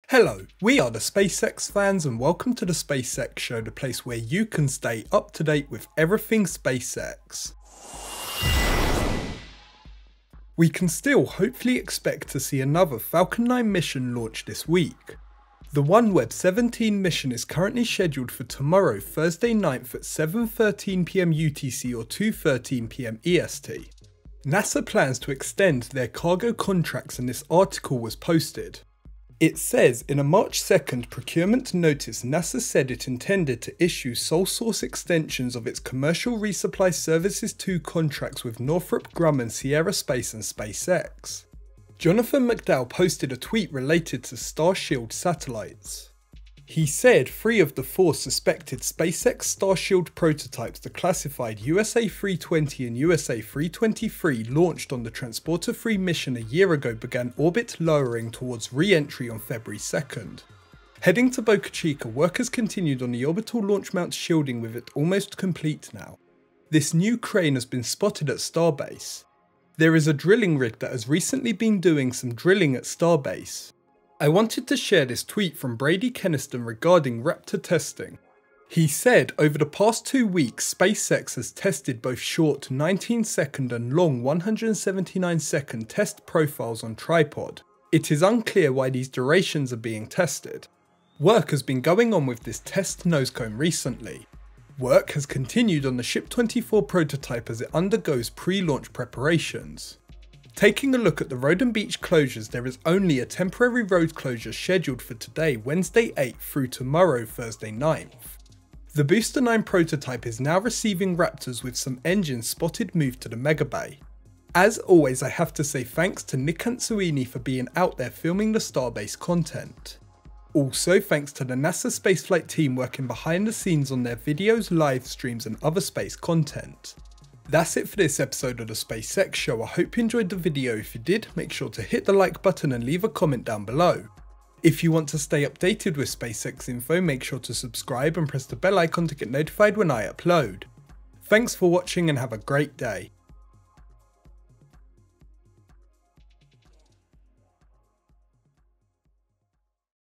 Hello, we are the SpaceX fans and welcome to the SpaceX Show, the place where you can stay up to date with everything SpaceX. We can still hopefully expect to see another Falcon 9 mission launch this week. The OneWeb 17 mission is currently scheduled for tomorrow, Thursday 9th at 7:13 PM UTC or 2:13 PM EST. NASA plans to extend their cargo contracts and this article was posted. It says, in a March 2nd procurement notice, NASA said it intended to issue sole source extensions of its Commercial Resupply Services 2 contracts with Northrop Grumman, Sierra Space and SpaceX. Jonathan McDowell posted a tweet related to Starship satellites. He said 3 of the 4 suspected SpaceX Starship prototypes, the classified USA-320 and USA-323 launched on the Transporter-3 mission a year ago, began orbit lowering towards re-entry on February 2nd. Heading to Boca Chica, work has continued on the orbital launch mount shielding, with it almost complete now. This new crane has been spotted at Starbase. There is a drilling rig that has recently been doing some drilling at Starbase. I wanted to share this tweet from Brady Keniston regarding Raptor testing. He said, over the past 2 weeks, SpaceX has tested both short 19-second and long 179-second test profiles on tripod. It is unclear why these durations are being tested. Work has been going on with this test nose cone recently. Work has continued on the Ship 24 prototype as it undergoes pre-launch preparations. Taking a look at the road and beach closures, there is only a temporary road closure scheduled for today, Wednesday 8th through tomorrow, Thursday 9th. The Booster 9 prototype is now receiving Raptors with some engines spotted moved to the Mega Bay. As always, I have to say thanks to Nick Antsuini for being out there filming the Starbase content. Also thanks to the NASA spaceflight team working behind the scenes on their videos, live streams and other space content. That's it for this episode of the SpaceX Show. I hope you enjoyed the video. If you did, make sure to hit the like button and leave a comment down below. If you want to stay updated with SpaceX info, make sure to subscribe and press the bell icon to get notified when I upload. Thanks for watching and have a great day.